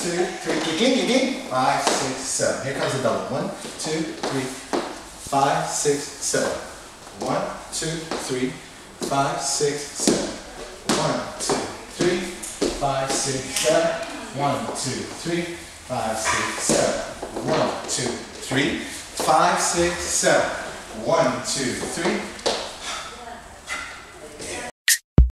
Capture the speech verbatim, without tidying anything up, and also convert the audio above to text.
two, three. Kick in, kick in. Five, six, seven. Here comes the double. One, two, three, five, six, seven. One, two, three, five, six, seven. One, two, three, five, six, seven. One, two, three, five, six, seven. One, two, three, five, six, seven. One, two, three,